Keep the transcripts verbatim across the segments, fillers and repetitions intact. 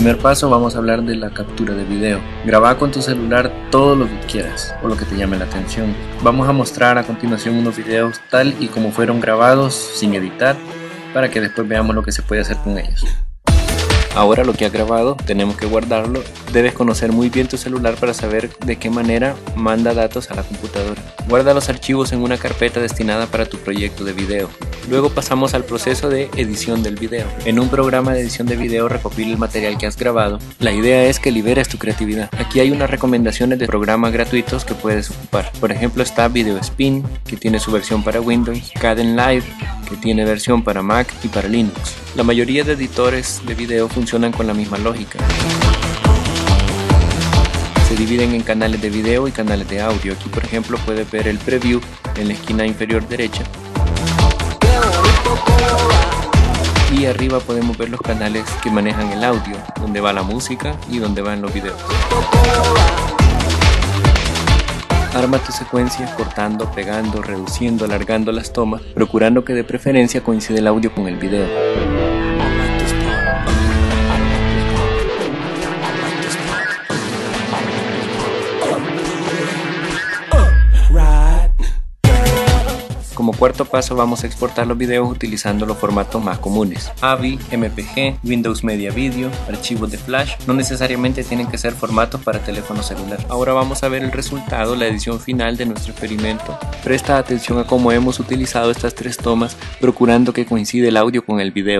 primer paso vamos a hablar de la captura de video. Graba con tu celular todo lo que quieras o lo que te llame la atención. Vamos a mostrar a continuación unos videos tal y como fueron grabados sin editar para que después veamos lo que se puede hacer con ellos. Ahora lo que has grabado tenemos que guardarlo. Debes conocer muy bien tu celular para saber de qué manera manda datos a la computadora. Guarda los archivos en una carpeta destinada para tu proyecto de video. Luego pasamos al proceso de edición del video. En un programa de edición de video recopila el material que has grabado. La idea es que liberes tu creatividad. Aquí hay unas recomendaciones de programas gratuitos que puedes ocupar. Por ejemplo está VideoSpin, que tiene su versión para Windows, Kdenlive, que tiene versión para Mac y para Linux. La mayoría de editores de video funcionan con la misma lógica. Se dividen en canales de video y canales de audio. Aquí por ejemplo puedes ver el preview en la esquina inferior derecha. Y arriba podemos ver los canales que manejan el audio, donde va la música y donde van los videos. Arma tu secuencia cortando, pegando, reduciendo, alargando las tomas, procurando que de preferencia coincida el audio con el video. Como cuarto paso vamos a exportar los videos utilizando los formatos más comunes: A V I, M P G, Windows Media Video, archivos de flash. No necesariamente tienen que ser formatos para teléfono celular. Ahora vamos a ver el resultado, la edición final de nuestro experimento. Presta atención a cómo hemos utilizado estas tres tomas, procurando que coincida el audio con el video.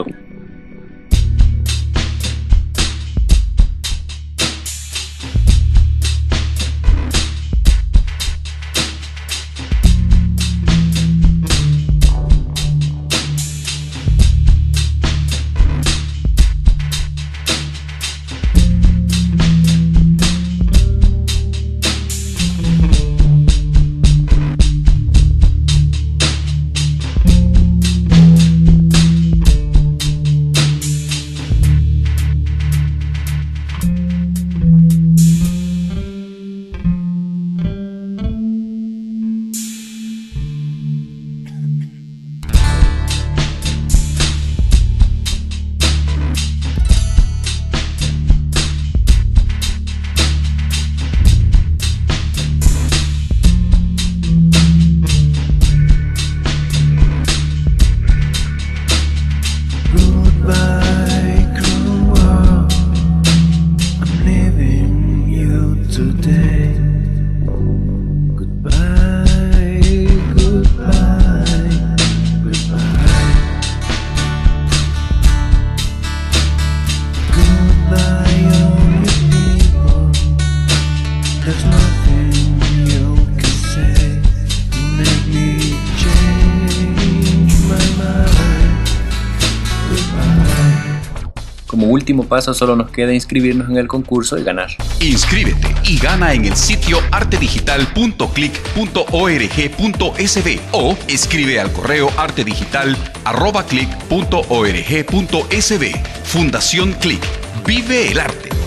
Como último paso solo nos queda inscribirnos en el concurso y ganar. Inscríbete y gana en el sitio arte digital punto click punto org punto s b o escribe al correo artedigital arroba click punto org punto s b. Fundación Click. Vive el arte.